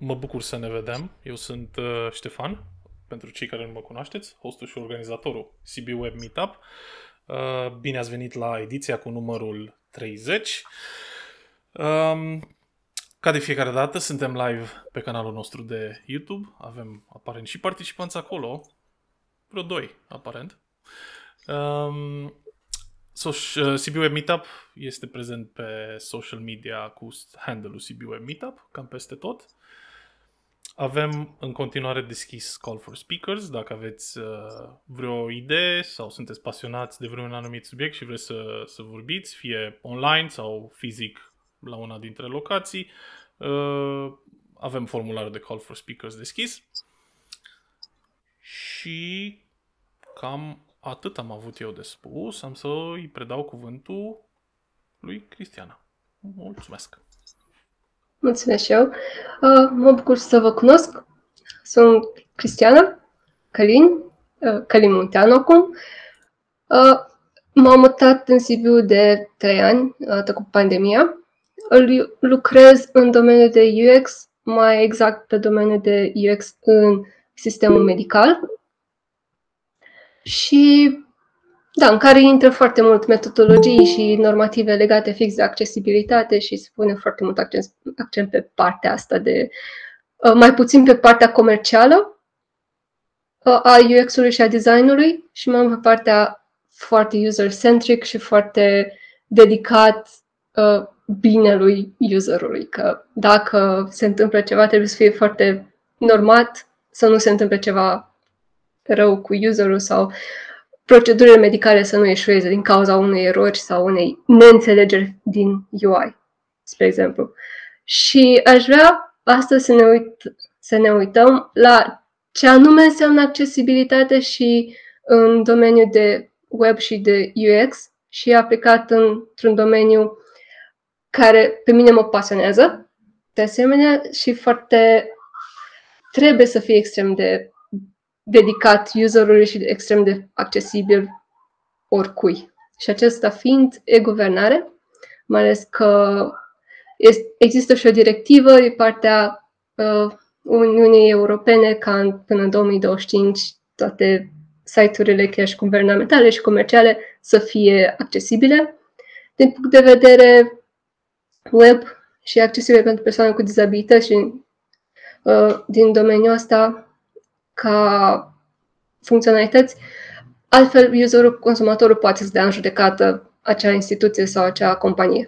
Mă bucur să ne vedem. Eu sunt Ștefan, pentru cei care nu mă cunoașteți, hostul și organizatorul CB Web Meetup. Bine ați venit la ediția cu numărul 30. Ca de fiecare dată, suntem live pe canalul nostru de YouTube. Avem aparent și participanți acolo, vreo 2 aparent. CB Web Meetup este prezent pe social media cu handle-ul CB Web Meetup, cam peste tot. Avem în continuare deschis Call for Speakers. Dacă aveți vreo idee sau sunteți pasionați de vreun anumit subiect și vreți să vorbiți, fie online sau fizic la una dintre locații, avem formularul de Call for Speakers deschis. Și cam atât am avut eu de spus. Am să îi predau cuvântul lui Cristiana. Mulțumesc! Mulțumesc și eu. Mă bucur să vă cunosc. Sunt Cristiana Călin Munteanu acum. M-am mutat în Sibiu de 3 ani, cu pandemia. Lucrez în domeniul de UX, mai exact pe domeniul de UX în sistemul medical. Și da, în care intră foarte mult metodologii și normative legate fix de accesibilitate și se pune foarte mult accent pe partea asta de, mai puțin pe partea comercială a UX-ului și a design-ului și mai mult pe partea foarte user-centric și foarte dedicat binelui userului. Că dacă se întâmplă ceva, trebuie să fie foarte normat, să nu se întâmple ceva rău cu userul sau procedurile medicale să nu eșueze din cauza unei erori sau unei neînțelegeri din UI, spre exemplu. Și aș vrea astăzi să ne uităm la ce anume înseamnă accesibilitate și în domeniul de web și de UX și aplicat într-un domeniu care pe mine mă pasionează, de asemenea, și foarte trebuie să fie extrem de dedicat userului și extrem de accesibil oricui. Și acesta fiind e-guvernare, mai ales că există și o directivă din partea Uniunii Europene ca până în 2025 toate site-urile chiar și guvernamentale și comerciale să fie accesibile. Din punct de vedere web și accesibile pentru persoane cu dizabilități și din domeniul ăsta ca funcționalități, altfel userul, consumatorul poate să dea în judecată acea instituție sau acea companie.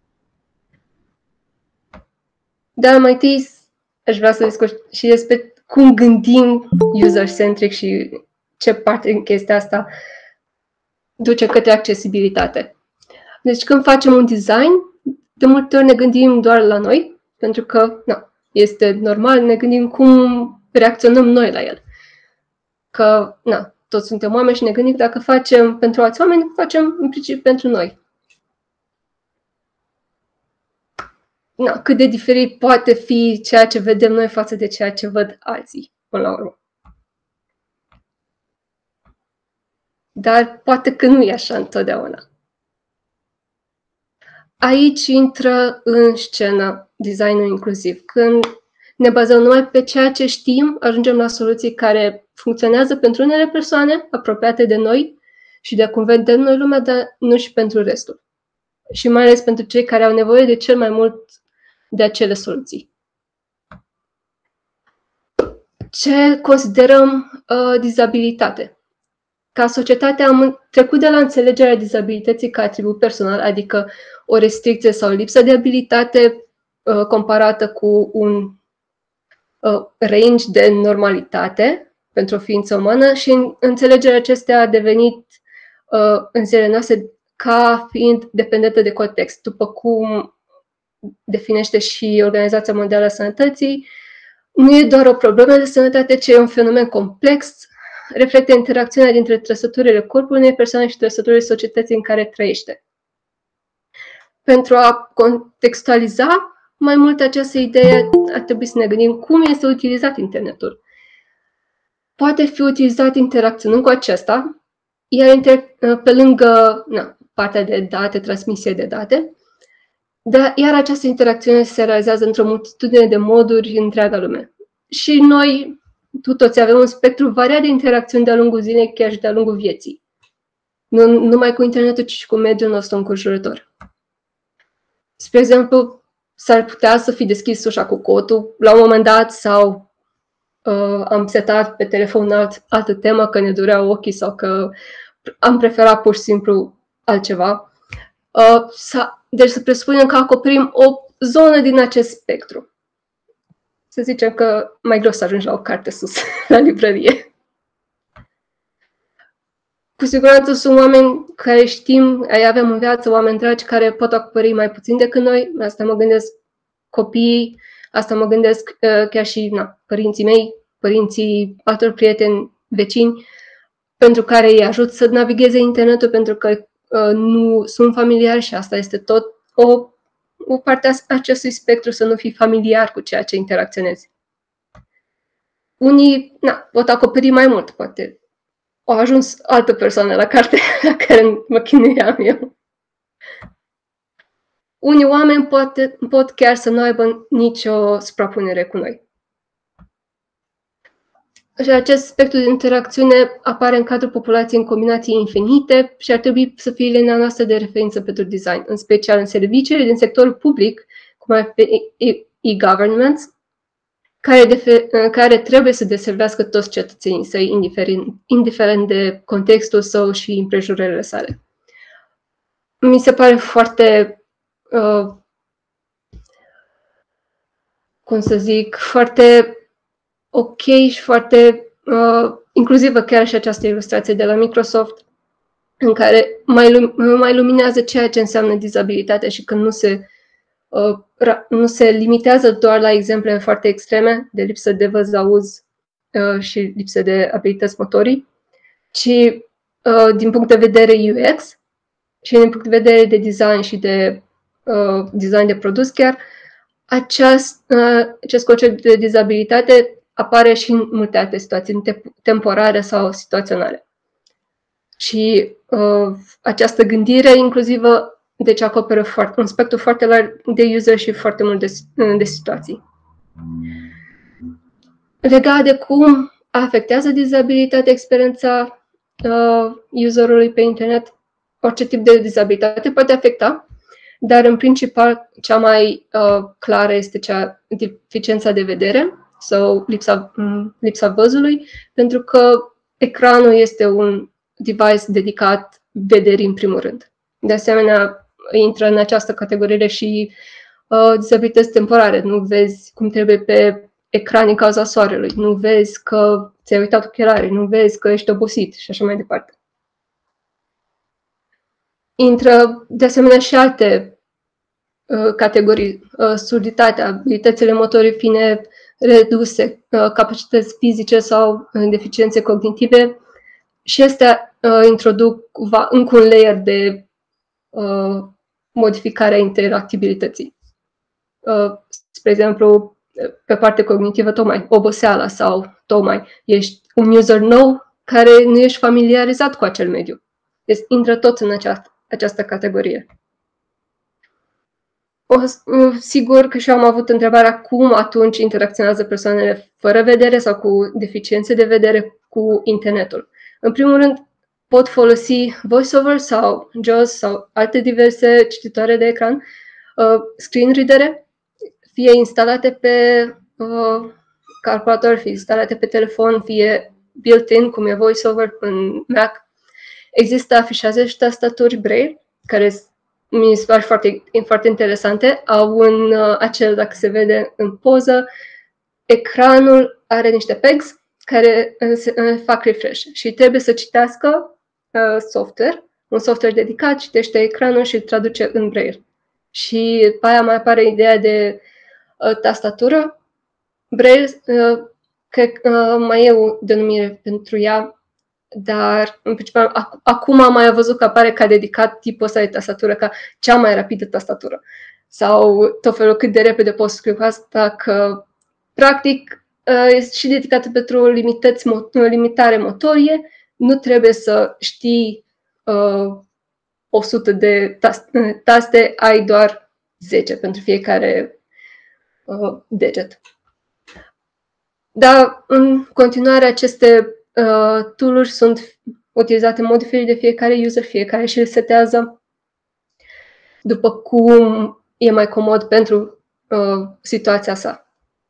Dar mai întâi aș vrea să discut și despre cum gândim user-centric și ce parte din chestia asta duce către accesibilitate. Deci când facem un design, de multe ori ne gândim doar la noi, pentru că este normal, ne gândim cum reacționăm noi la el. Că, toți suntem oameni și ne gândim că dacă facem pentru alți oameni, facem în principiu pentru noi. Cât de diferit poate fi ceea ce vedem noi față de ceea ce văd alții, până la urmă. Dar poate că nu e așa întotdeauna. Aici intră în scenă designul inclusiv. Când ne bazăm numai pe ceea ce știm, ajungem la soluții care funcționează pentru unele persoane apropiate de noi și de cum vedem noi lumea, dar nu și pentru restul. Și mai ales pentru cei care au nevoie de cel mai mult de acele soluții. Ce considerăm dizabilitate? Ca societate am trecut de la înțelegerea dizabilității ca atribut personal, adică o restricție sau lipsă de abilitate comparată cu un range de normalitate pentru o ființă umană și înțelegerea acestea a devenit în zilele noastre ca fiind dependentă de context, după cum definește și Organizația Mondială a Sănătății. Nu e doar o problemă de sănătate, ci e un fenomen complex, reflectă interacțiunea dintre trăsăturile corpului unei persoane și trăsăturile societății în care trăiește. Pentru a contextualiza mai mult această idee, ar trebui să ne gândim cum este utilizat internetul. Poate fi utilizat interacționând cu acesta, iar pe lângă partea de date, transmisie de date, Dar iar această interacțiune se realizează într-o multitudine de moduri în întreaga lume. Și noi, toți, avem un spectru variat de interacțiuni de-a lungul zilei, chiar și de-a lungul vieții. Nu numai cu internetul, ci și cu mediul nostru înconjurător. Spre exemplu, s-ar putea să fi deschis ușa cu cotul la un moment dat sau am setat pe telefon altă temă, că ne dureau ochii sau că am preferat pur și simplu altceva. Deci să presupunem că acoperim o zonă din acest spectru. Să zicem că mai greu să ajungi la o carte sus, la librărie. Cu siguranță sunt oameni care știm, avem în viață oameni dragi care pot acoperi mai puțin decât noi. Asta mă gândesc copiii, asta mă gândesc chiar și părinții mei, părinții altor prieteni, vecini, pentru care îi ajut să navigheze internetul, pentru că nu sunt familiari și asta este tot o parte a acestui spectru, să nu fii familiar cu ceea ce interacționezi. Unii pot acoperi mai mult, poate au ajuns altă persoană la carte la care mă chinuiam eu. Unii oameni pot chiar să nu aibă nicio suprapunere cu noi. Și acest spectru de interacțiune apare în cadrul populației în combinații infinite și ar trebui să fie linia noastră de referință pentru design, în special în serviciile din sectorul public, cum ar fi e-governments, care trebuie să deservească toți cetățenii săi, indiferent de contextul său și împrejurările sale. Mi se pare foarte, foarte ok și foarte inclusivă chiar și această ilustrație de la Microsoft, în care mai luminează ceea ce înseamnă dizabilitate și că nu se limitează doar la exemple foarte extreme de lipsă de văz-auz și lipsă de abilități motorii, ci din punct de vedere UX și din punct de vedere de design și de design de produs chiar, acest concept de dizabilitate apare și în multe alte situații, temporare sau situaționale. Și această gândire inclusivă deci acoperă un spectru foarte larg de user și foarte mult de situații. Legat de cum afectează dizabilitatea experiența userului pe internet, orice tip de dizabilitate poate afecta, dar în principal cea mai clară este deficiența de vedere sau lipsa văzului, pentru că ecranul este un device dedicat vederii în primul rând. De asemenea, intră în această categorie și dizabilități temporare. Nu vezi cum trebuie pe ecran din cauza soarelui, nu vezi că ți-ai uitat ochelarii, nu vezi că ești obosit și așa mai departe. Intră de asemenea și alte categorii, surditatea, abilitățile motorii fine reduse, capacități fizice sau deficiențe cognitive și astea introduc încă un layer de modificarea interactibilității. Spre exemplu, pe partea cognitivă, tocmai oboseala sau tocmai ești un user nou care nu ești familiarizat cu acel mediu. Deci intră tot în această categorie. Sigur că și eu am avut întrebarea cum atunci interacționează persoanele fără vedere sau cu deficiențe de vedere cu internetul. În primul rând, pot folosi VoiceOver sau JAWS sau alte diverse cititoare de ecran, screen readere, fie instalate pe calculator, fie instalate pe telefon, fie built-in, cum e VoiceOver în Mac. Există afișaje și tastaturi Braille, care mi se pare foarte interesante. Au dacă se vede în poză, ecranul are niște pegs care fac refresh și trebuie să citească un software dedicat, citește ecranul și îl traduce în Braille. Și după aia mai apare ideea de tastatură. Braille, cred că mai e o denumire pentru ea, dar în principal acum am mai văzut că apare ca dedicat tipul ăsta de tastatură, ca cea mai rapidă tastatură. Sau tot felul cât de repede poți scriu asta, că practic este și dedicată pentru limitare motorie. Nu trebuie să știi 100 de taste, ai doar 10 pentru fiecare deget. Dar în continuare aceste tool-uri sunt utilizate în mod diferit de fiecare user, fiecare și le setează după cum e mai comod pentru situația sa.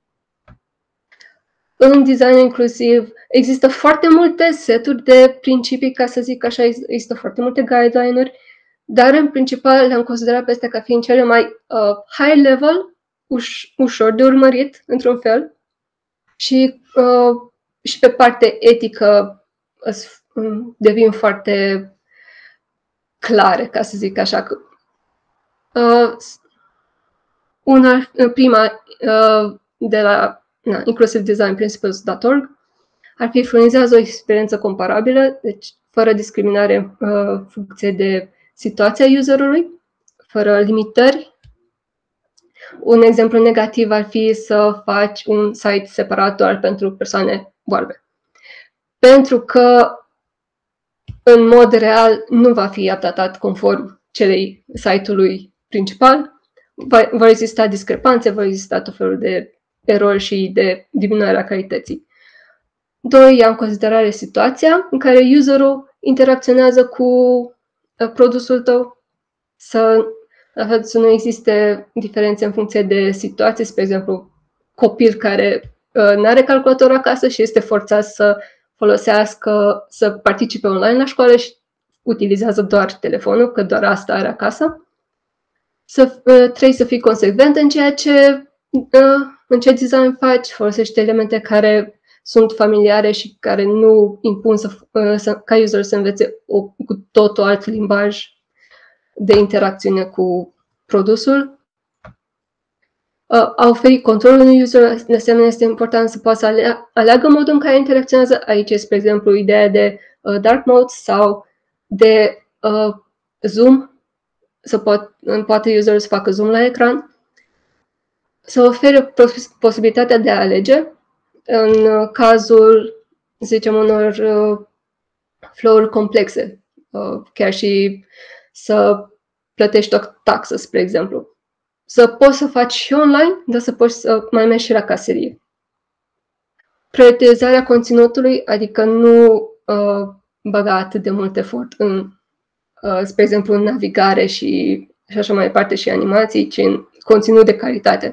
În design inclusiv există foarte multe seturi de principii, ca să zic așa, există foarte multe guideline-uri, dar în principal le-am considerat pe astea ca fiind cele mai high level, ușor de urmărit, într-un fel, și pe parte etică devin foarte clare, ca să zic așa. Prima de la inclusivedesignprinciples.org ar fi furnizează o experiență comparabilă, deci fără discriminare în funcție de situația userului, fără limitări. Un exemplu negativ ar fi să faci un site separat doar pentru persoane boarbe. Pentru că în mod real nu va fi updatat conform celei site-ului principal, vor exista discrepanțe, vor exista tot felul de erori și de diminuarea calității. 2. Ia în considerare situația în care userul interacționează cu produsul tău, să nu existe diferențe în funcție de situație, spre exemplu, copil care nu are calculator acasă și este forțat să folosească, să participe online la școală și utilizează doar telefonul, că doar asta are acasă. Trebuie să fii consecvent în în ce design faci, folosești elemente care sunt familiare și care nu impun ca user să învețe cu totul alt limbaj de interacțiune cu produsul. A oferi controlul unui user, de asemenea, este important să poată să aleagă modul în care interacționează. Aici, spre exemplu, ideea de dark mode sau de zoom, poate userul să facă zoom la ecran, să ofere posibilitatea de a alege în cazul, zicem, unor flow-uri complexe, chiar și să plătești o taxă, spre exemplu. Să poți să faci și online, dar să poți să mai mergi și la caserie. Prioritizarea conținutului, adică nu băga atât de mult efort în, spre exemplu, în navigare și așa mai departe și animații, ci în conținut de calitate.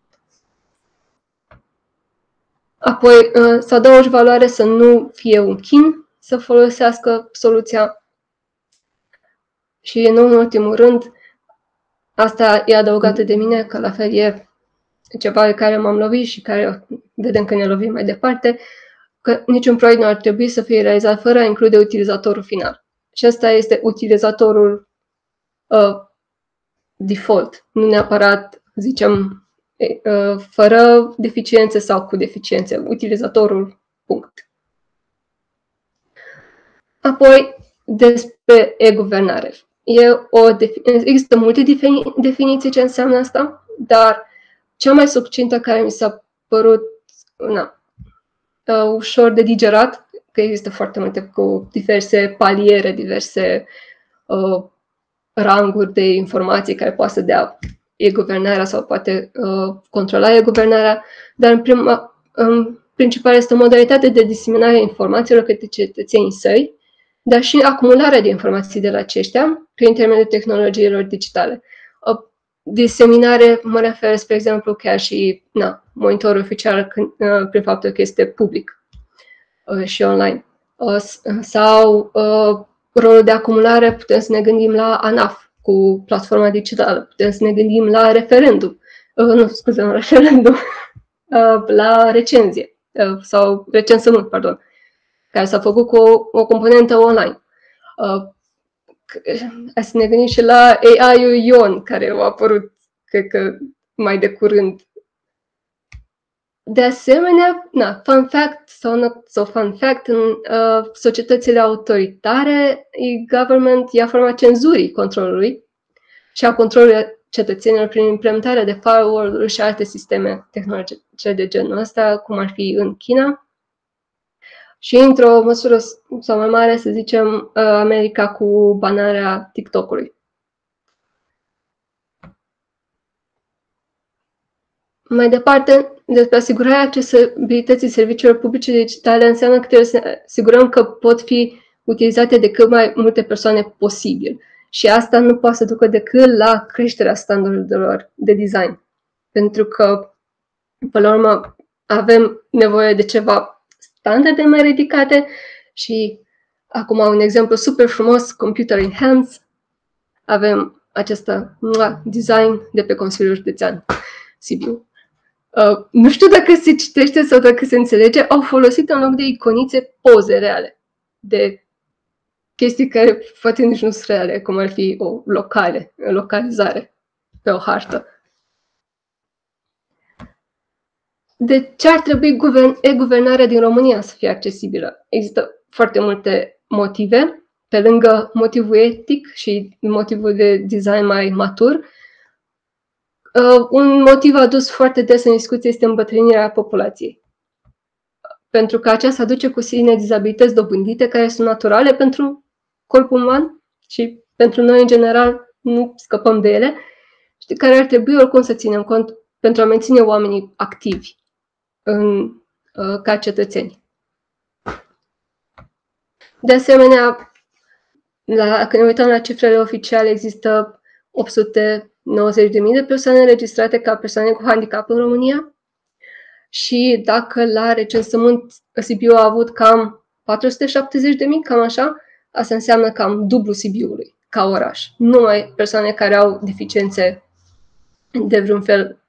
Apoi, să adaugi valoare, să nu fie un chin, să folosească soluția. Și, nu în ultimul rând, asta e adăugată de mine, că la fel e ceva de care m-am lovit și care vedem că ne lovim mai departe, că niciun proiect nu ar trebui să fie realizat fără a include utilizatorul final. Și ăsta este utilizatorul default, nu neapărat, zicem, fără deficiențe sau cu deficiențe, utilizatorul, punct. Apoi, despre e-guvernare. Există multe definiții ce înseamnă asta, dar cea mai succintă care mi s-a părut ușor de digerat, că există foarte multe cu diverse paliere, diverse ranguri de informații care poate să dea e-guvernarea sau poate controla e-guvernarea, dar în principal este o modalitate de diseminare a informațiilor către cetățenii săi, dar și acumularea de informații de la aceștia prin intermediul tehnologiilor digitale. Diseminare mă refer, spre exemplu, chiar și monitorul oficial prin faptul că este public și online. Sau rolul de acumulare, putem să ne gândim la ANAF cu platforma digitală, putem să ne gândim la la recenzie sau recensământ, care s-a făcut cu o componentă online. Hai să ne gândim și la AI-ul Ion, care a apărut, cred că, mai de curând. De asemenea, fun fact, în societățile autoritare, e-government ia forma cenzurii controlului și a controlului cetățenilor prin implementarea de firewall-uri și alte sisteme tehnologice de genul ăsta, cum ar fi în China. Și într-o măsură sau mai mare, să zicem, America cu banarea TikTok-ului. Mai departe, despre asigurarea accesibilității serviciilor publice digitale înseamnă că trebuie să asigurăm că pot fi utilizate de cât mai multe persoane posibil. Și asta nu poate să ducă decât la creșterea standardelor de design. Pentru că, până la urmă, avem nevoie de ceva standarde mai ridicate și acum un exemplu super frumos, Computer in Hands. Avem acest design de pe Consiliul Județean Sibiu. Nu știu dacă se citește sau dacă se înțelege, au folosit în loc de iconițe poze reale de chestii care poate nici nu sunt reale, cum ar fi o localizare pe o hartă. De ce ar trebui e-guvernarea din România să fie accesibilă? Există foarte multe motive, pe lângă motivul etic și motivul de design mai matur. Un motiv adus foarte des în discuție este îmbătrânirea populației. Pentru că aceasta aduce cu sine dizabilități dobândite care sunt naturale pentru corpul uman și pentru noi în general nu scăpăm de ele și care ar trebui oricum să ținem cont pentru a menține oamenii activi ca cetățeni. De asemenea, când ne uităm la cifrele oficiale, există 890.000 de persoane înregistrate ca persoane cu handicap în România și dacă la recensământ Sibiu a avut cam 470.000, cam așa, asta înseamnă cam dublu Sibiului ca oraș. Numai persoane care au deficiențe de vreun fel.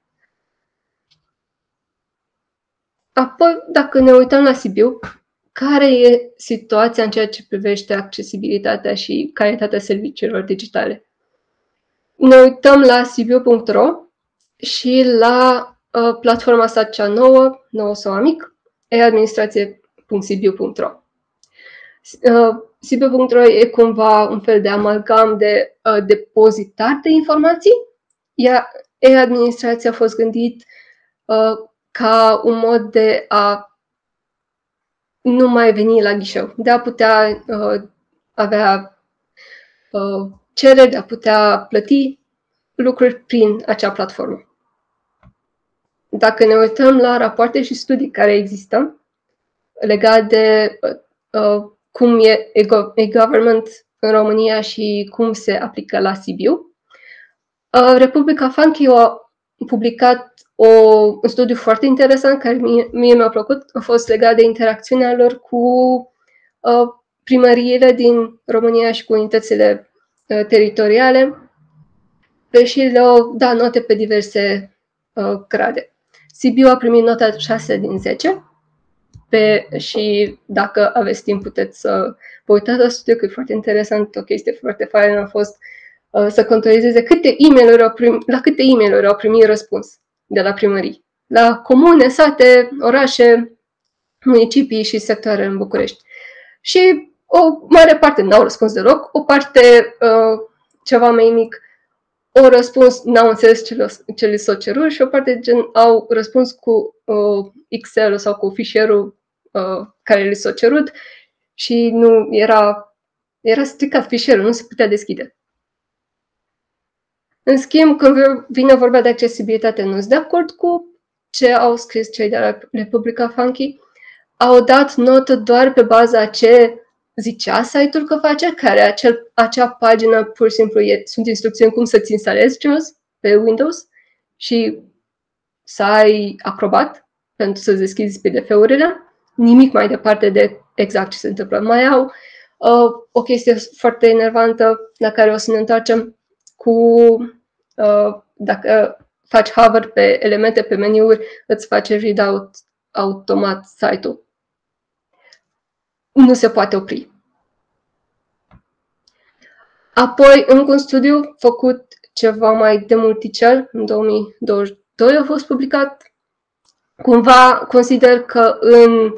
Apoi, dacă ne uităm la Sibiu, care e situația în ceea ce privește accesibilitatea și calitatea serviciilor digitale? Ne uităm la sibiu.ro și la platforma sa cea nouă sau amic, e-administrație.sibiu.ro. Sibiu.ro e cumva un fel de amalgam de depozitar de informații, iar e-administrația a fost gândit ca un mod de a nu mai veni la ghișeu, de a putea avea cereri, de a putea plăti lucruri prin acea platformă. Dacă ne uităm la rapoarte și studii care există legate de cum e e-government în România și cum se aplică la Sibiu, Republica Funky a publicat un studiu foarte interesant care mie mi-a plăcut, a fost legat de interacțiunea lor cu primăriile din România și cu unitățile teritoriale și le-au dat note pe diverse grade. Sibiu a primit nota 6 din 10 și dacă aveți timp puteți să vă uitați la studiu, că e foarte interesant, o chestie foarte faină a fost să controleze la câte e-mail-uri au primit răspuns de la primării. La comune, sate, orașe, municipii și sectoare în București. Și o mare parte n-au răspuns deloc, o parte ceva mai mic au răspuns, n-au înțeles ce li s-a cerut și o parte au răspuns cu Excel sau cu fișierul care li s-a cerut și nu era stricat fișierul, nu se putea deschide. În schimb, când vine vorba de accesibilitate, nu sunt de acord cu ce au scris cei de la Republica Funky. Au dat notă doar pe baza ce zicea site-ul că face, care acea pagină pur și simplu sunt instrucțiuni cum să-ți instalezi JAWS pe Windows și să ai Acrobat pentru să-ți deschizi PDF-urile. Nimic mai departe de exact ce se întâmplă. Mai au o chestie foarte enervantă la care o să ne întoarcem dacă faci hover pe elemente, pe meniuri, îți face readout automat site-ul. Nu se poate opri. Apoi, încă un studiu făcut ceva mai demulticel, în 2022 a fost publicat. Cumva consider că în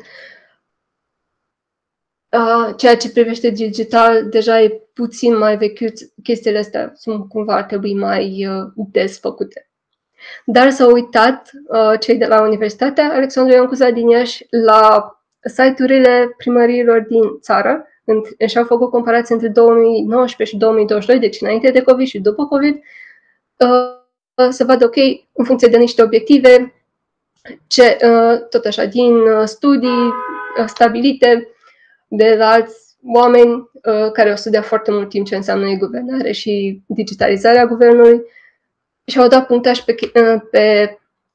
ceea ce privește digital, deja e puțin mai vechiut, chestiile astea cumva ar trebui mai des făcute. Dar s-au uitat cei de la Universitatea Alexandru Ioan Cuza din Iași la site-urile primăriilor din țară și au făcut comparație între 2019 și 2022, deci înainte de COVID și după COVID, să vadă, ok, în funcție de niște obiective, tot așa, din studii stabilite de la alți oameni care au studiat foarte mult timp ce înseamnă e-guvernare și digitalizarea guvernului și au dat punctaj pe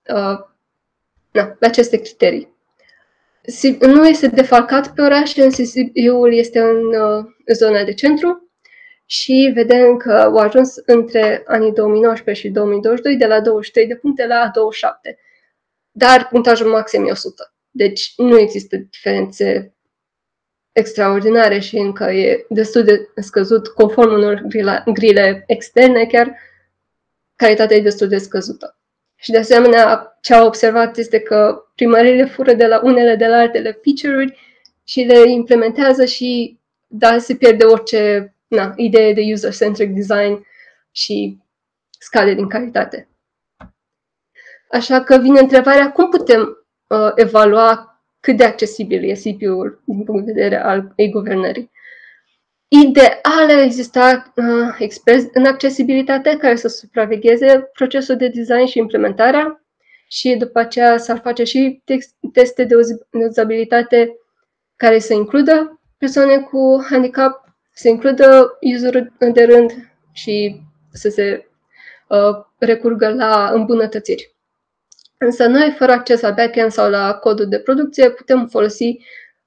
aceste criterii. Nu este defalcat pe orașe, Sibiul este în zona de centru și vedem că au ajuns între anii 2019 și 2022 de la 23 de puncte la 27. Dar punctajul maxim e 100. Deci nu există diferențe extraordinare și încă e destul de scăzut, conform unor grile externe, chiar calitatea e destul de scăzută. Și de asemenea, ce au observat este că primăriile fură de la unele de la altele feature-uri și le implementează și se pierde orice idee de user-centric design și scade din calitate. Așa că vine întrebarea cum putem evalua cât de accesibil e CPU-ul din punct de vedere al e-guvernării. Ideal exista experți în accesibilitate care să supravegheze procesul de design și implementarea și după aceea s-ar face și teste de uzabilitate care să includă persoane cu handicap, să includă user de rând și să se recurgă la îmbunătățiri. Însă noi, fără acces la backend sau la codul de producție, putem folosi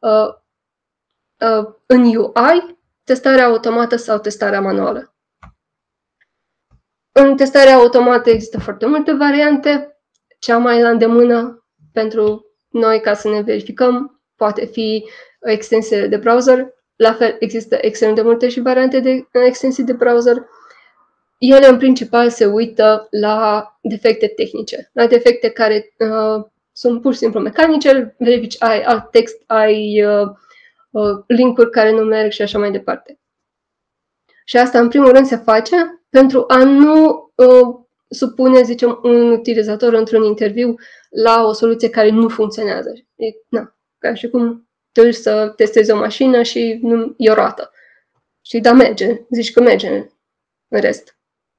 în UI testarea automată sau testarea manuală. În testarea automată există foarte multe variante. Cea mai la îndemână pentru noi ca să ne verificăm poate fi extensiile de browser. La fel există extrem de multe și variante de extensii de browser. Ele în principal se uită la defecte tehnice, la defecte care sunt pur și simplu mecanice, verifici, ai alt text, ai link-uri care nu merg și așa mai departe. Și asta în primul rând se face pentru a nu supune, zicem, un utilizator într-un interviu la o soluție care nu funcționează. Ca și cum te duci să testezi o mașină și e o roată. Și merge, zici că merge în rest.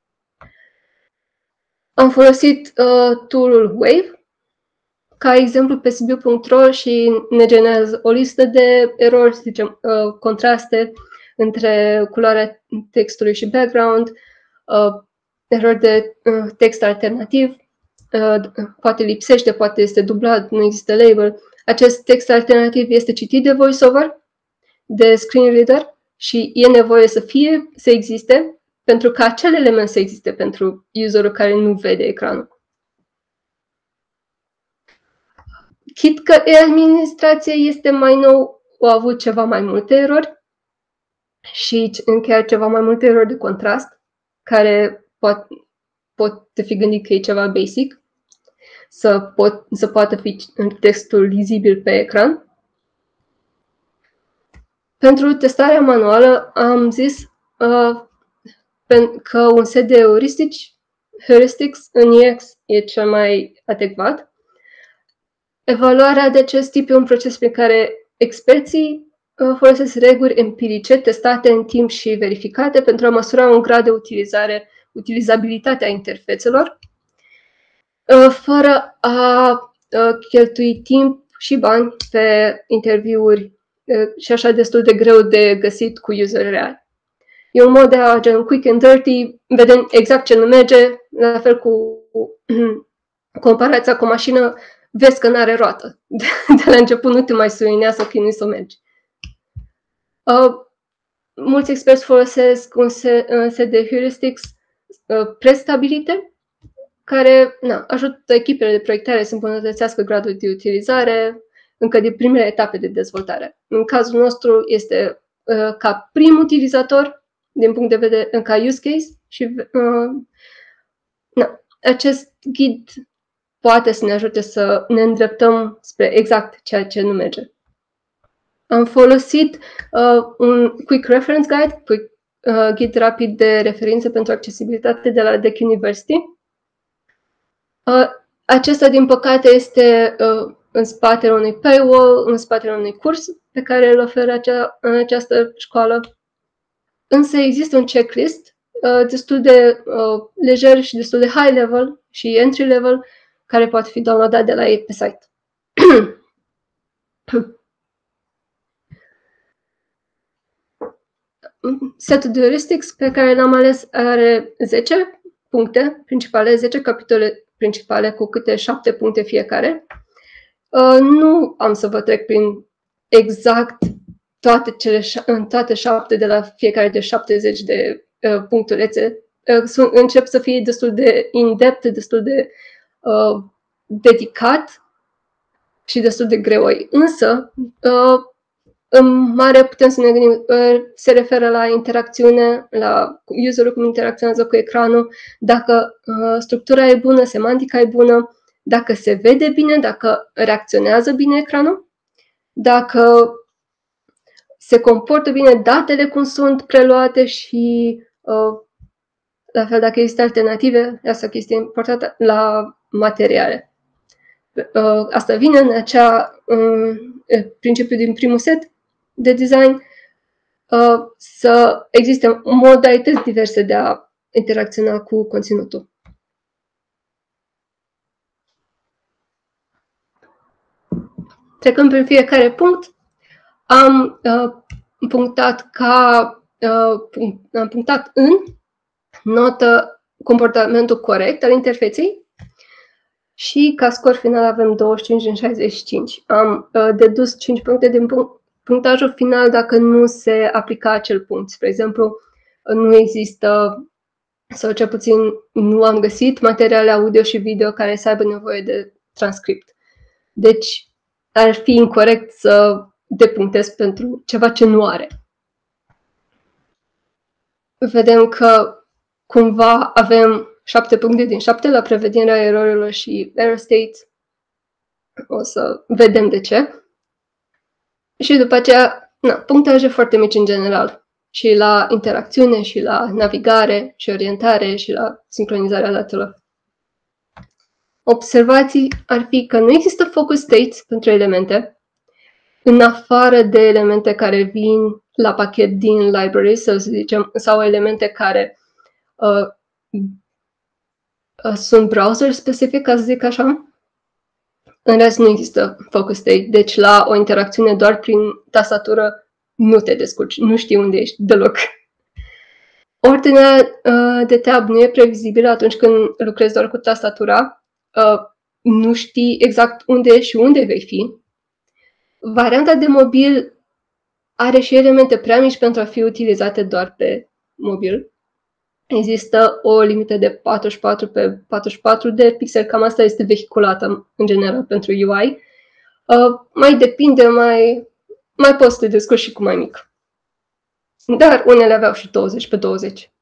Am folosit tool-ul Wave ca exemplu pe Sibiu.ro și ne generează o listă de erori, zicem, contraste între culoarea textului și background, erori de text alternativ, poate lipsește, poate este dublat, nu există label. Acest text alternativ este citit de VoiceOver, de screen reader și e nevoie să existe pentru ca acel element să existe pentru userul care nu vede ecranul. Chit că e-administrație este mai nou, au avut ceva mai multe erori și chiar ceva mai multe erori de contrast, care pot fi gândit că e ceva basic, să poată fi textul lizibil pe ecran. Pentru testarea manuală am zis că un set de heuristics în UX e cel mai adecvat. Evaluarea de acest tip e un proces pe care experții folosesc reguli empirice testate în timp și verificate pentru a măsura un grad de utilizabilitate a interfețelor, fără a cheltui timp și bani pe interviuri și așa destul de greu de găsit cu user real. E un mod de a gen quick and dirty, vedem exact ce nu merge, la fel cu comparația cu o mașină, vezi că nu are roată. De la început nu te mai suinea să chinui să mergi. Mulți experți folosesc un set de heuristics prestabilite, care ajută echipele de proiectare să îmbunătățească gradul de utilizare încă din primele etape de dezvoltare. În cazul nostru este ca prim utilizator, din punct de vedere ca use case și acest ghid poate să ne ajute să ne îndreptăm spre exact ceea ce nu merge. Am folosit un Quick Reference Guide, ghid rapid de referințe pentru accesibilitate de la Deck University. Acesta, din păcate, este în spatele unui paywall, în spatele unui curs pe care îl oferă această școală. Însă există un checklist destul de lejer și destul de high level și entry level, care poate fi downloadat de la ei pe site. Setul de heuristics pe care l-am ales are 10 puncte principale, 10 capitole principale cu câte 7 puncte fiecare. Nu am să vă trec prin exact toate 7 de la fiecare de 70 de punctulețe. Încep să fie destul de in-depth, destul de dedicat și destul de greoi. Însă, în mare putem să ne gândim, se referă la interacțiune, la userul cum interacționează cu ecranul, dacă structura e bună, semantica e bună, dacă se vede bine, dacă reacționează bine ecranul, dacă se comportă bine datele cum sunt preluate și la fel dacă există alternative, asta chestie importantă, la materiale. Asta vine în acea principiu din primul set de design, să existe modalități diverse de a interacționa cu conținutul. Trecând prin fiecare punct, am punctat în notă comportamentul corect al interfeței și ca scor final avem 25 din 65. Am dedus 5 puncte din punctajul final dacă nu se aplica acel punct. Spre exemplu, nu există, sau cel puțin nu am găsit materiale audio și video care să aibă nevoie de transcript. Deci ar fi incorect să depunctez pentru ceva ce nu are. Vedem că cumva avem 7 puncte din 7 la prevenirea erorilor și error states. O să vedem de ce. Și după aceea, punctaje foarte mici în general. Și la interacțiune, și la navigare, și orientare, și la sincronizarea datelor. Observații ar fi că nu există focus states pentru elemente, în afară de elemente care vin la pachet din library, să zicem, sau elemente care sunt browser specific, ca să zic așa. În rest nu există focus state, deci la o interacțiune doar prin tastatură nu te descurci, nu știi unde ești deloc. Ordinea de tab nu e previzibilă atunci când lucrezi doar cu tastatura, nu știi exact unde ești și unde vei fi. Varianta de mobil are și elemente prea mici pentru a fi utilizate doar pe mobil. Există o limită de 44 pe 44 de pixeli, cam asta este vehiculată în general pentru UI. Mai depinde, mai poți să te descurci și cu mai mic. Dar unele aveau și 20 pe 20.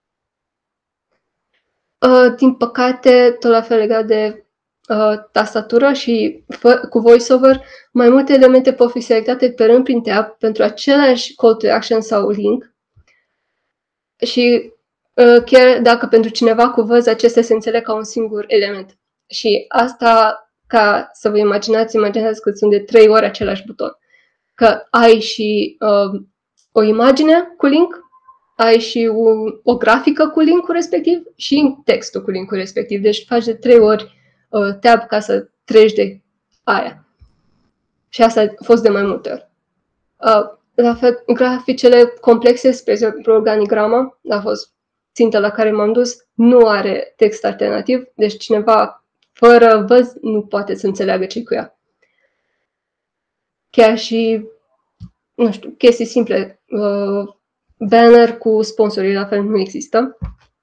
Din păcate, tot la fel legat de tastatură și cu VoiceOver, mai multe elemente pot fi selectate pe rând prin tab pentru același call to action sau link. Și chiar dacă pentru cineva cu văz acestea se înțeleg ca un singur element. Și asta, ca să vă imaginați că sunt de 3 ori același buton. Că ai și o imagine cu link, ai și o grafică cu linkul respectiv și textul cu linkul respectiv. Deci faci de 3 ori tab ca să treci de aia. Și asta a fost de mai multe ori. La fel, graficele complexe, spre exemplu organigrama, a fost ținta la care m-am dus, nu are text alternativ, deci cineva fără văz nu poate să înțeleagă ce-i cu ea. Chiar și, nu știu, chestii simple, banner cu sponsorii, la fel, nu există.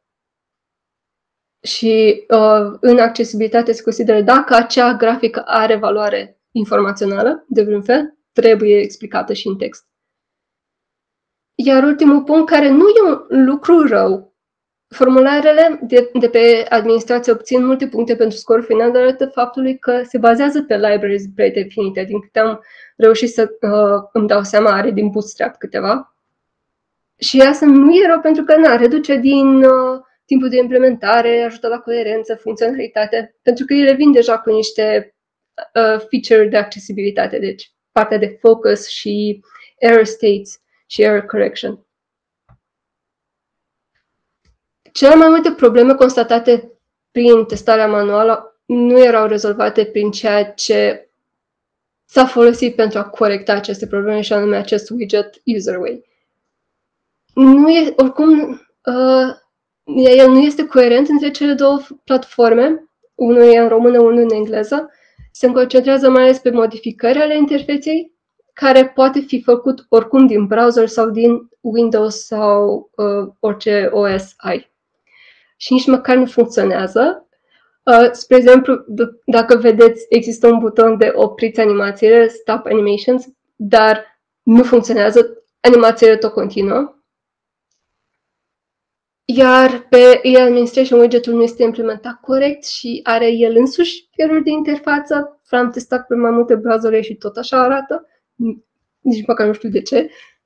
Și în accesibilitate se consideră dacă acea grafică are valoare informațională, de vreun fel, trebuie explicată și în text. Iar ultimul punct, care nu e un lucru rău, formularele de pe administrație obțin multe puncte pentru scorul final, datorită faptului că se bazează pe libraries predefinite. Din câte am reușit să îmi dau seama, are din Bootstrap câteva. Și asta nu e rău pentru că reduce din timpul de implementare, ajută la coerență, funcționalitate, pentru că ele vin deja cu niște feature de accesibilitate, deci partea de focus și error states și error correction. cele mai multe probleme constatate prin testarea manuală nu erau rezolvate prin ceea ce s-a folosit pentru a corecta aceste probleme, și anume acest widget UserWay. Oricum, el nu este coerent între cele două platforme, unul e în română, unul în engleză. Se concentrează mai ales pe modificări ale interfeței, care poate fi făcut oricum din browser sau din Windows sau orice OS ai. Și nici măcar nu funcționează. Spre exemplu, dacă vedeți, există un buton de opriți animațiile, Stop Animations, dar nu funcționează, animațiile tot continuă. Iar pe e-administration widget-ul nu este implementat corect și are el însuși erori de interfață. L-am testat pe mai multe browsere și tot așa arată. Nici măcar nu știu de ce.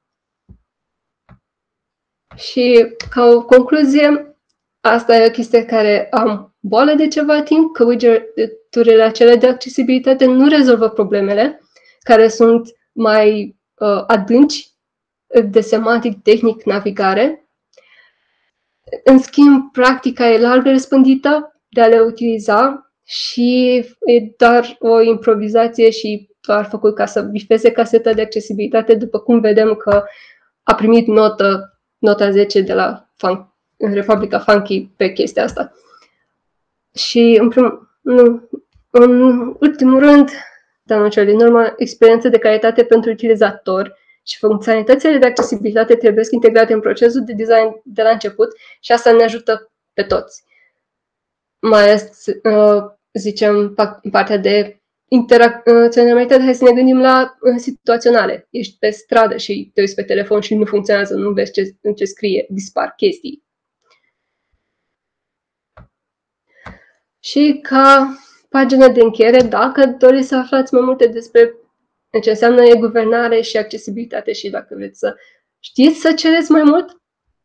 Și ca o concluzie, asta e o chestie care am boală de ceva timp, că widget-urile acele de accesibilitate nu rezolvă problemele, care sunt mai adânci de semantic, tehnic, navigare. În schimb, practica e larg răspândită de a le utiliza și e doar o improvizație și doar făcut ca să bifeze caseta de accesibilitate, după cum vedem că a primit nota 10 de la Republica Funky pe chestia asta. Și în ultimul rând, dar nu cel din urmă, experiență de calitate pentru utilizator și funcționalitățile de accesibilitate trebuie să integrate în procesul de design de la început și asta ne ajută pe toți. Mai ales, zicem, partea de interacționalitate, hai să ne gândim la situaționale. Ești pe stradă și te uiți pe telefon și nu funcționează, nu vezi ce scrie, dispar chestii. Și ca pagină de încheiere, dacă doriți să aflați mai multe despre ce înseamnă e-guvernare și accesibilitate și dacă vreți să știți să cereți mai mult,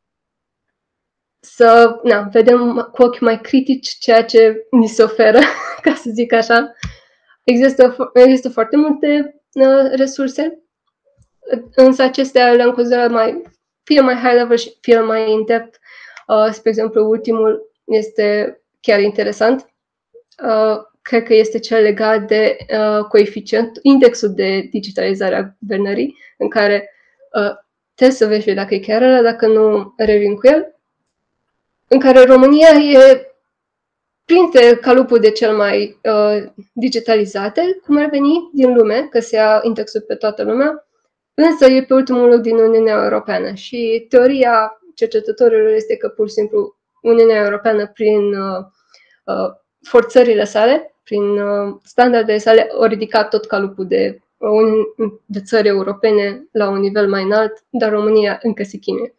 să vedem cu ochi mai critici ceea ce ni se oferă, ca să zic așa. Există foarte multe resurse, însă acestea le-am considerat fie mai high level și fie mai in-depth. Spre exemplu, ultimul este chiar interesant. Cred că este cel legat de indexul de digitalizare a guvernării, în care trebuie să vezi dacă e chiar ăla, dacă nu revin cu el, în care România e printre calupul de cel mai digitalizate, cum ar veni, din lume, că se ia indexul pe toată lumea, însă e pe ultimul loc din Uniunea Europeană. Și teoria cercetătorilor este că, pur și simplu, Uniunea Europeană, prin forțările sale, prin standardele sale, au ridicat tot calupul de țări europene la un nivel mai înalt, dar România încă se chinuie.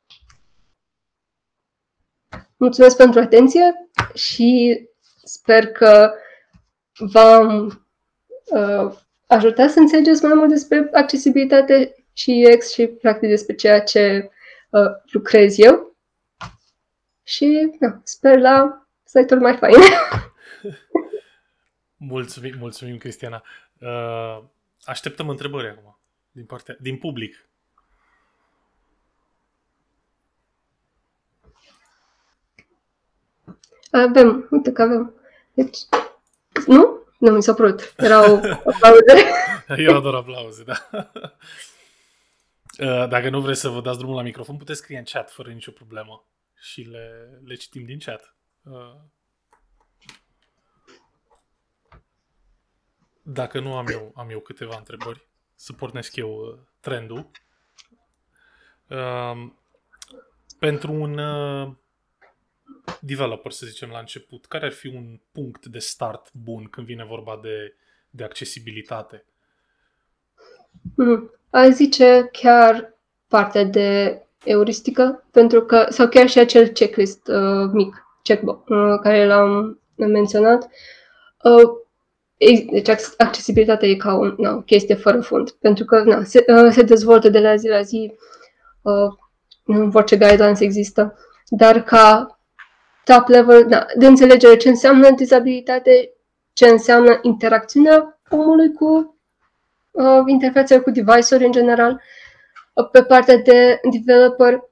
Mulțumesc pentru atenție și sper că v-am ajutat să înțelegeți mai mult despre accesibilitate și UX și practic despre ceea ce lucrez eu. Și sper la site-uri mai faine. Mulțumim, Cristiana. Așteptăm întrebări acum din public. Uite că avem. Deci, nu? Nu mi s-a părut. Erau aplauze. Erau doar aplauze, da. Dacă nu vreți să vă dați drumul la microfon, puteți scrie în chat fără nicio problemă și le citim din chat. Dacă nu am eu câteva întrebări, să pornesc eu trendul. Pentru un developer, să zicem, la început, care ar fi un punct de start bun când vine vorba de accesibilitate? Aș zice chiar partea de euristică, pentru că, sau chiar și acel checklist mic, checkbox, care l-am menționat. Deci accesibilitatea e ca o chestie fără fund, pentru că se dezvoltă de la zi la zi, orice guidelines există, dar ca top level, de înțelegere ce înseamnă dizabilitate, ce înseamnă interacțiunea omului cu interfețele cu device-uri în general. Pe partea de developer,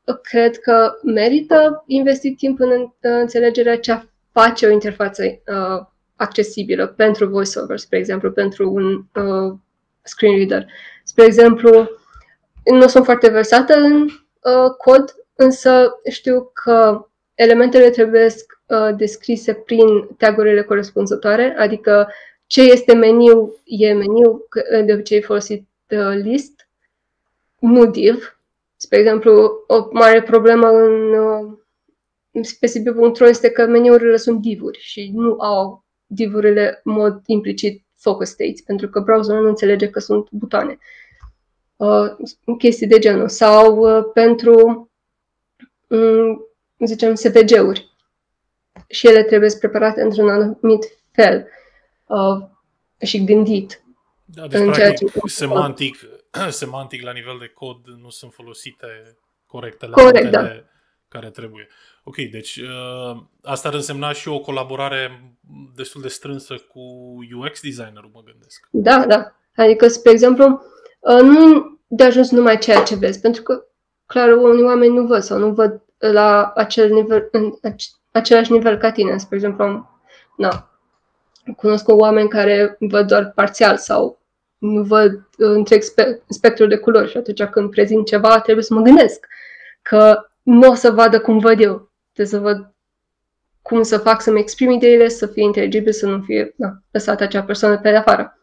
cred că merită investit timp în înțelegerea ce face o interfață accesibilă pentru VoiceOver, spre exemplu, pentru un screen reader. Spre exemplu, nu sunt foarte versată în cod, însă știu că elementele trebuie descrise prin tagurile corespunzătoare, adică ce este meniu e meniu, de obicei folosit list, nu div. Spre exemplu, o mare problemă în PSP.ro este că meniurile sunt div-uri și nu au div-urile în mod implicit focus states, pentru că browserul nu înțelege că sunt butoane. Chestii de genul. Sau pentru, zicem, SVG-uri. Și ele trebuie preparate într-un anumit fel și gândit. Da, deci, practic, semantic la nivel de cod nu sunt folosite corect elementele care trebuie. Ok, deci asta ar însemna și o colaborare destul de strânsă cu UX designerul, mă gândesc. Da, da. Adică, spre exemplu, nu de ajuns numai ceea ce vezi, pentru că, clar, unii oameni nu văd sau nu văd la același nivel ca tine. Spre exemplu, cunosc oameni care văd doar parțial sau nu văd întreg spectrul de culori și atunci când prezint ceva trebuie să mă gândesc că nu o să vadă cum văd eu. Trebuie să văd cum să fac să-mi exprim ideile, să fie inteligibil, să nu fie lăsată acea persoană pe de afară.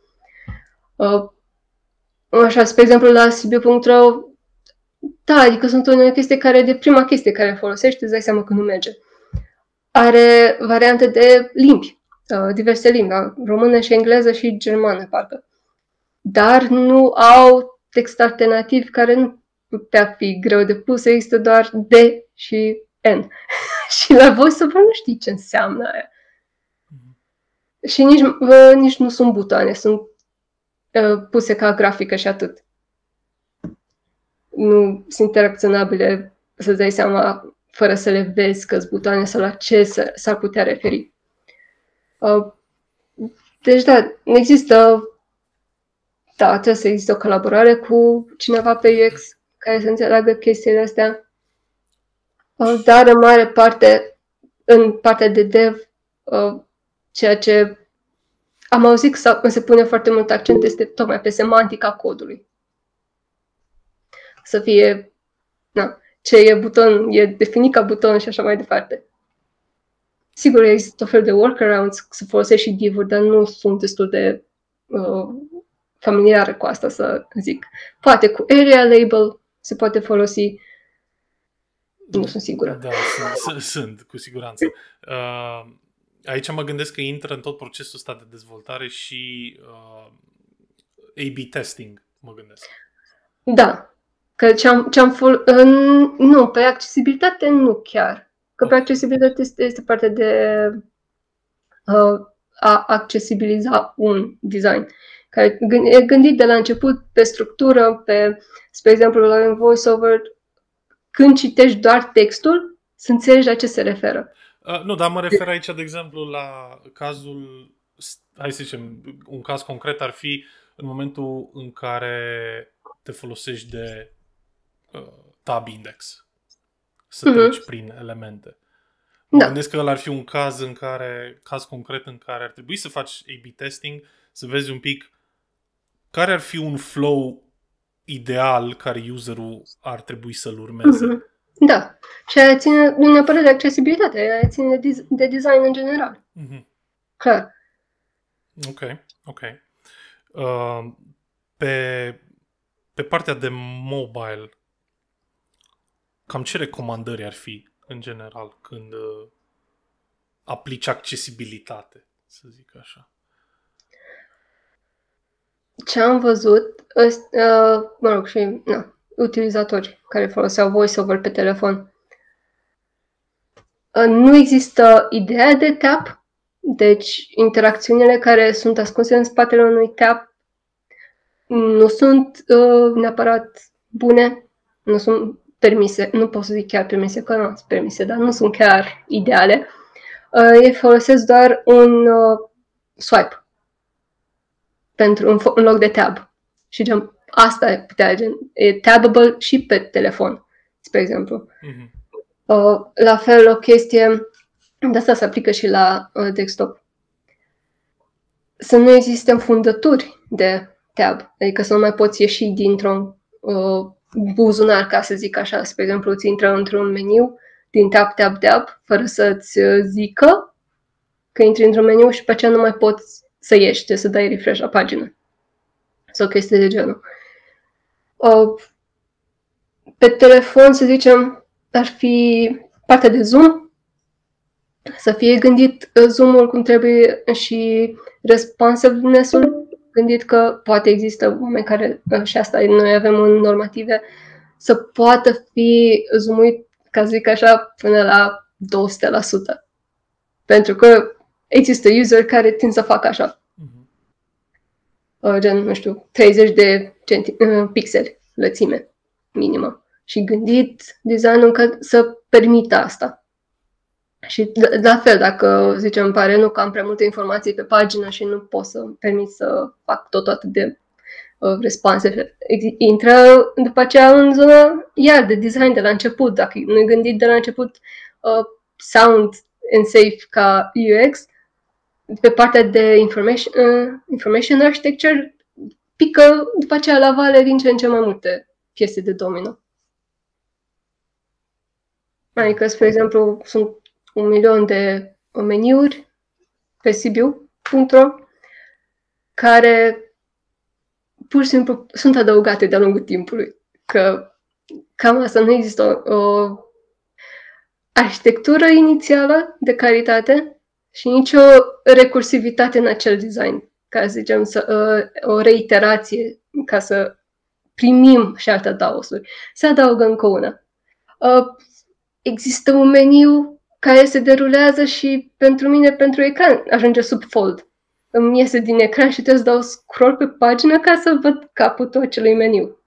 Așa, spre exemplu, la CB.ro, da, adică sunt unele chestii care, de prima chestie care folosești, îți dai seama că nu merge. Are variante de limbi, diverse limbi, română și engleză și germană, parcă. Dar nu au text alternativ care nu putea fi greu de pus, există doar D și N. Și la VoiceOver nu știi ce înseamnă aia. Și nici nu sunt butoane, sunt puse ca grafică și atât. Nu sunt interacționabile, să-ți dai seama, fără să le vezi că-s butoane sau la ce s-ar putea referi. Deci, da, există... Da, trebuie să existe o colaborare cu cineva pe UX care să înțeleagă chestiile astea. Dar, în mare parte, în partea de dev, ceea ce am auzit că se pune foarte mult accent este tocmai pe semantica codului. Să fie, ce e buton, e definit ca buton și așa mai departe. Sigur, există tot fel de workarounds, să folosești și div-uri, dar nu sunt destul de familiară cu asta, să zic. Poate cu area label se poate folosi. Nu sunt sigură. Da, sunt cu siguranță. Aici mă gândesc că intră în tot procesul ăsta de dezvoltare și A/B testing, mă gândesc. Da. Că nu, pe accesibilitate nu chiar. Că pe accesibilitate este partea de a accesibiliza un design. Care e gândit de la început pe structură, spre exemplu, la un VoiceOver, când citești doar textul, să înțelegi la ce se referă. Nu, dar mă refer aici, de exemplu, la cazul, hai să zicem, un caz concret ar fi în momentul în care te folosești de tab index, să treci prin elemente. Mă gândesc că ăla ar fi un caz concret în care ar trebui să faci A/B testing, să vezi un pic care ar fi un flow ideal care userul ar trebui să-l urmeze. Da. Și aia ține nu neapărat de accesibilitate, aia ține de design în general. Clar. Ok. Pe partea de mobile, cam ce recomandări ar fi în general când aplici accesibilitate, să zic așa? Ce am văzut, și utilizatori care foloseau VoiceOver pe telefon. Nu există ideea de tab, deci interacțiunile care sunt ascunse în spatele unui tab nu sunt neapărat bune, nu sunt permise, nu pot să zic chiar permise, că nu sunt permise, dar nu sunt chiar ideale. Ei folosesc doar un swipe în loc de tab. Și asta e tabable și pe telefon. spre exemplu. La fel, o chestie, de asta se aplică și la desktop. Să nu existe înfundături de tab, adică să nu mai poți ieși dintr-un buzunar, ca să zic așa. Spre exemplu, îți intră într-un meniu din tab, fără să-ți zică că intri într-un meniu și pe aceea nu mai poți să ieși, trebuie să dai refresh la pagină. Sau chestii de genul. Pe telefon, să zicem, ar fi partea de zoom, să fie gândit zoom-ul cum trebuie și responsiveness-ul gândit că poate există oameni care, și asta noi avem în normative, să poată fi zoomuit, ca să zic așa, până la 200%. Pentru că există user care tind să facă așa. Gen, nu știu, 30 de pixeli lățime minimă. Și gândit designul să permită asta. Și la fel, dacă, zicem, îmi pare nu că am prea multe informații pe pagină și nu pot să-mi permit să fac tot atât de responsive, intră după aceea în zona iar de design de la început. Dacă nu-i gândit de la început sound and safe ca UX, pe partea de information architecture, pică după aceea la vale din ce în ce mai multe chestii de domino. Adică, spre exemplu, sunt 1 milion de meniuri pe Sibiu.ro care pur și simplu sunt adăugate de-a lungul timpului. Că cam asta, nu există o arhitectură inițială de calitate și nicio recursivitate în acel design. Ca să zicem, o reiterație ca să primim și alte adaosuri. Se adaugă încă una. Există un meniu care se derulează și pentru mine, pentru ecran, ajunge sub fold. Îmi iese din ecran și trebuie să dau scroll pe pagină ca să văd capătul acelui meniu.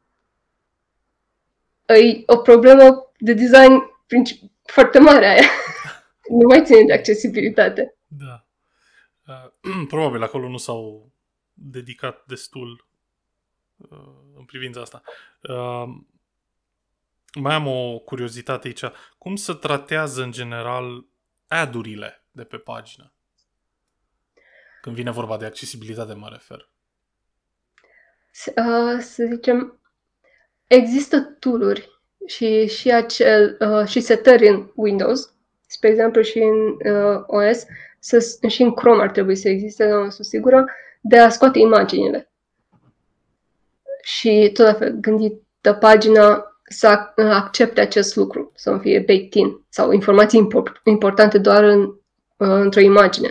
E o problemă de design foarte mare aia. Nu mai ține de accesibilitate. Da. Probabil acolo nu s-au dedicat destul în privința asta. Mai am o curiozitate aici. Cum se tratează în general ad-urile de pe pagină? Când vine vorba de accesibilitate, mă refer. Să zicem, există tool-uri și setări în Windows, spre exemplu și în OS, și în Chrome ar trebui să existe, nu sunt sigură, de a scoate imaginile. Și tot la fel, gândită pagina să accepte acest lucru, să nu fie baked in, sau informații importante doar într-o imagine.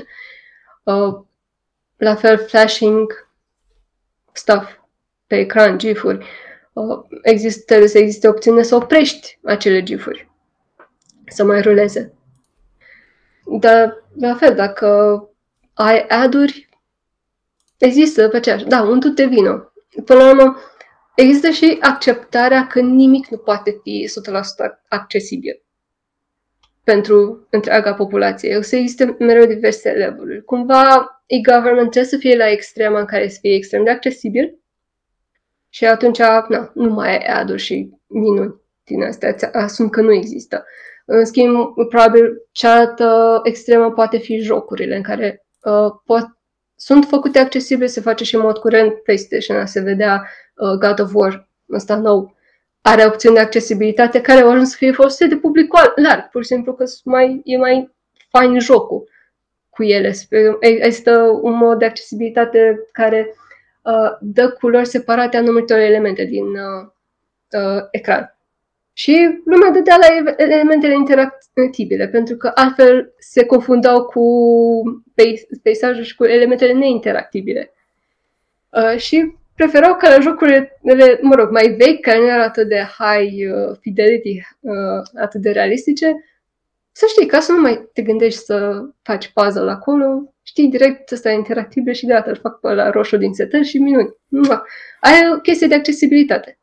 La fel, flashing stuff pe ecran, GIF-uri. Trebuie să existe opțiune să oprești acele GIF-uri, să mai ruleze. Dar, la fel, dacă ai ad-uri, există pe aceeași. Da, un de vină. Până la urmă, există și acceptarea că nimic nu poate fi 100% accesibil pentru întreaga populație. O să existe mereu diverse leveluri. Cumva, e-government trebuie să fie la extrema în care să fie extrem de accesibil și atunci nu mai ai ad-uri și minuni din astea. Asum că nu există. În schimb, probabil cealaltă extremă poate fi jocurile în care sunt făcute accesibile, se face și în mod curent. PlayStation se vedea God of War, ăsta nou, are opțiuni de accesibilitate care au ajuns să fie folosite de public larg, pur și simplu că e mai fain jocul cu ele. Există un mod de accesibilitate care dă culori separate anumitor elemente din ecran. Și lumea dădea la elementele interactibile, pentru că altfel se confundau cu peisajul și cu elementele neinteractibile. Și preferau ca la jocurile, mai vechi, care nu erau atât de high fidelity, atât de realistice, să știi, ca să nu mai te gândești să faci puzzle acolo, știi direct ăsta e interactibil și gata, îl fac pe la roșu din setări și minuni. Aia e o chestie de accesibilitate.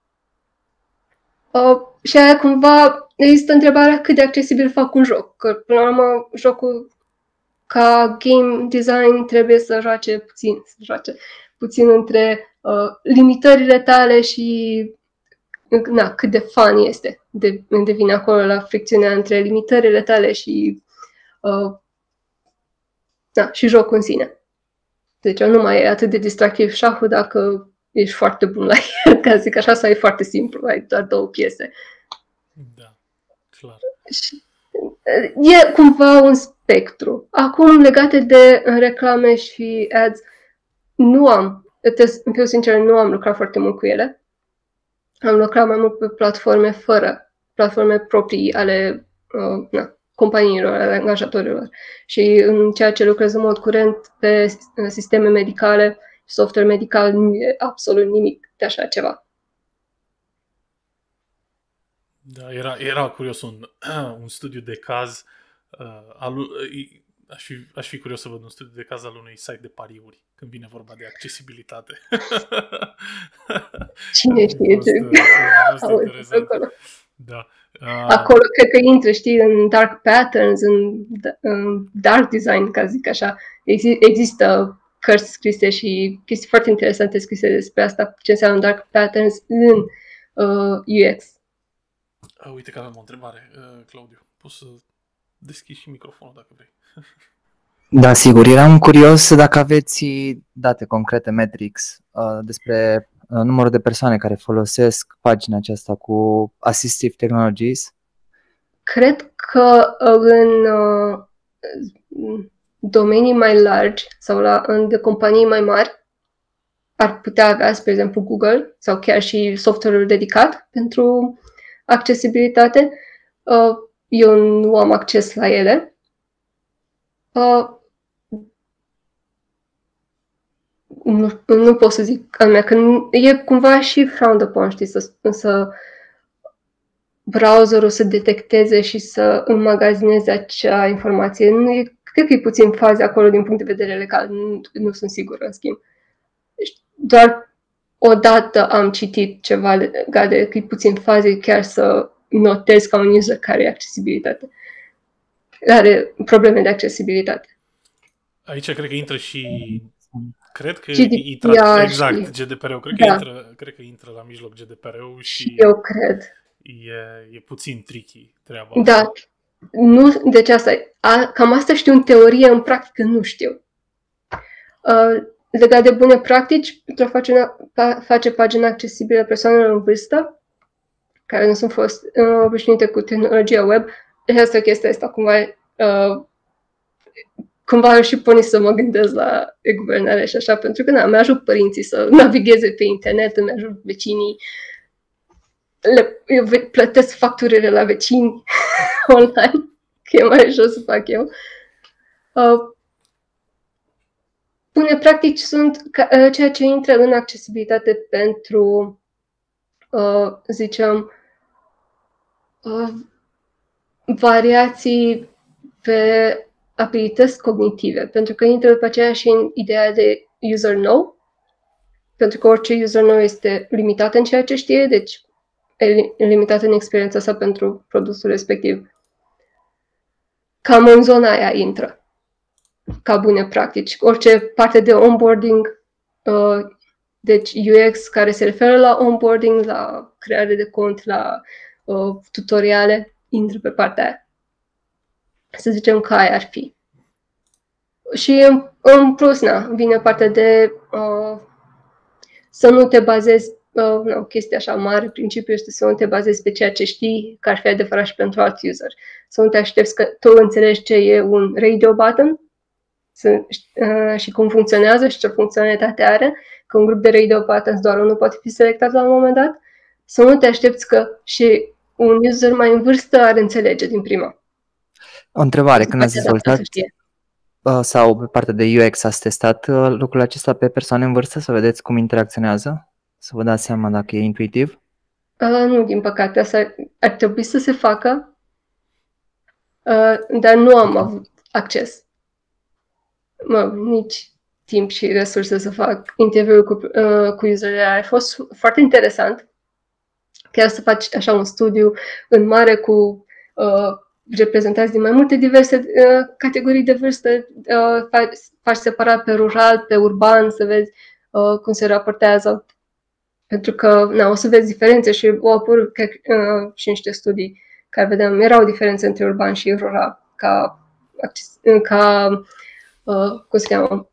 Și aia cumva există întrebarea cât de accesibil fac un joc. Că până la urmă jocul ca game design trebuie să joace puțin între limitările tale și cât de fun este. Devine acolo la fricțiunea între limitările tale și și jocul în sine. Deci nu mai e atât de distractiv șahul dacă ești foarte bun la el, ca zic așa, sau e foarte simplu, ai doar 2 piese. Da, clar. Și e cumva un spectru. Acum, legate de reclame și ads, îmi fiu sincer, nu am lucrat foarte mult cu ele. Am lucrat mai mult pe platforme proprii ale companiilor, ale angajatorilor. Și în ceea ce lucrez în mod curent pe sisteme medicale, software medical, nu e absolut nimic de așa ceva. Da, era curios un studiu de caz. Aș fi curios să văd un studiu de caz al unui site de pariuri când vine vorba de accesibilitate. Cine știe ce? Acolo. Da. Acolo cred că intră, știi, în dark patterns, în dark design, ca zic așa. Există cărți scrise și chestii foarte interesante scrise despre asta, ce înseamnă dark patterns în UX. Uite că avem o întrebare, Claudiu. Poți să deschizi și microfonul dacă vrei. Da, sigur. Eram curios dacă aveți date concrete, metrics, despre numărul de persoane care folosesc pagina aceasta cu Assistive Technologies. Cred că în domenii mai largi sau în companii mai mari ar putea avea, spre exemplu, Google sau chiar și software-ul dedicat pentru accesibilitate. Eu nu am acces la ele. Nu pot să zic anume, că e cumva și frowned upon, știi, să browserul să detecteze și să înmagazineze acea informație. Cred că e puțin faze acolo din punct de vedere legal, nu sunt sigură, în schimb. Doar odată am citit ceva legat de că e puțin faze chiar să notez ca un user care are probleme de accesibilitate. Aici cred că intră și... Cred că GDPR exact, GDPR-ul. Cred că intră la mijloc GDPR-ul și eu cred. E puțin tricky treaba. Da. Nu, deci cam asta știu în teorie, în practică nu știu. Legat de bune practici, pentru a face pagina accesibilă persoanelor în vârstă, care nu sunt fost obișnuite cu tehnologia web, și asta chestia asta cumva și porni să mă gândesc la e-guvernare și așa, pentru că mi-ajut părinții să navigheze pe internet, îmi ajut vecinii, eu plătesc facturile la vecini online, că e mai ușor să fac eu. Bune practici sunt ceea ce intră în accesibilitate pentru, zicem, variații pe abilități cognitive, pentru că intră după aceea și în ideea de user know, pentru că orice user know este limitat în ceea ce știe, deci e limitat în experiența sa pentru produsul respectiv. Cam în zona aia intră, ca bune practici. Orice parte de onboarding, deci UX care se referă la onboarding, la creare de cont, la tutoriale, intră pe partea aia. Să zicem că aia ar fi. Și în plus, vine partea de să nu te bazezi, chestia așa mare, principiul este să nu te bazezi pe ceea ce știi, că ar fi adevărat și pentru alt user. Să nu te aștepți că tu înțelegi ce e un radio button și cum funcționează și ce funcționalitate are, că un grup de radio buttons doar unul poate fi selectat la un moment dat. Să nu te aștepți că și un user mai în vârstă ar înțelege din prima. O întrebare, când ați dezvoltat sau pe partea de UX ați testat lucrul acesta pe persoane în vârstă, să vedeți cum interacționează? Să vă dați seama dacă e intuitiv? Nu, din păcate, asta ar trebui să se facă, dar nu am avut acces. Nici timp și resurse să fac interviuri cu userele. A fost foarte interesant chiar să faci așa un studiu în mare cu reprezentați din mai multe diverse categorii de vârstă, faci separat pe rural, pe urban, să vezi cum se raportează. Pentru că o să vezi diferențe și au apărut și niște studii care vedeam, erau diferențe între urban și rural ca cum se cheamă,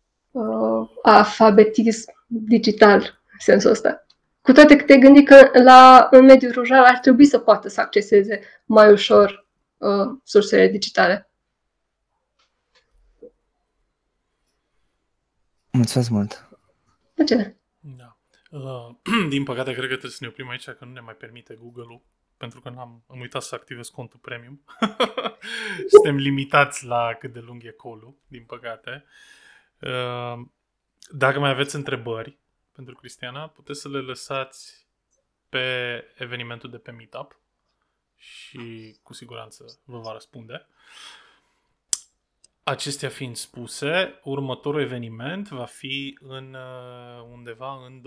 alfabetism digital, în sensul ăsta. Cu toate că te gândi că în mediul rural ar trebui să poată să acceseze mai ușor sursele digitale. Mulțumesc mult! De ce? Da. Din păcate, cred că trebuie să ne oprim aici, că nu ne mai permite Google-ul, pentru că am uitat să activez contul premium. Suntem limitați la cât de lung e call-ul, din păcate. Dacă mai aveți întrebări pentru Cristiana, puteți să le lăsați pe evenimentul de pe Meetup și cu siguranță vă va răspunde. Acestea fiind spuse, următorul eveniment va fi undeva în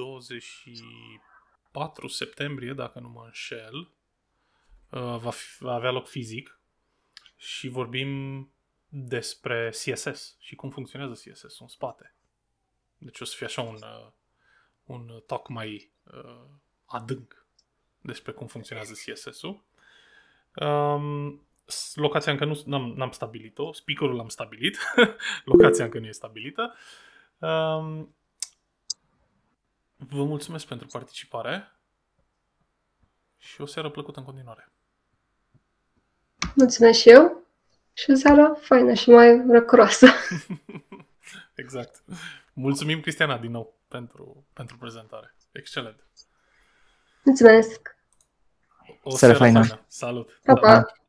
24 septembrie, dacă nu mă înșel. Va avea loc fizic și vorbim despre CSS și cum funcționează CSS-ul în spate. Deci o să fie așa un talk mai adânc despre cum funcționează CSS-ul. Locația încă n-am stabilit-o, speakerul l-am stabilit, locația încă nu e stabilită. Vă mulțumesc pentru participare și o seară plăcută în continuare. Mulțumesc și eu și o seară faină și mai răcoroasă. Exact. Mulțumim, Cristiana, din nou pentru prezentare. Excelent. Mulțumesc. O seară faină. Salut. Pa, pa.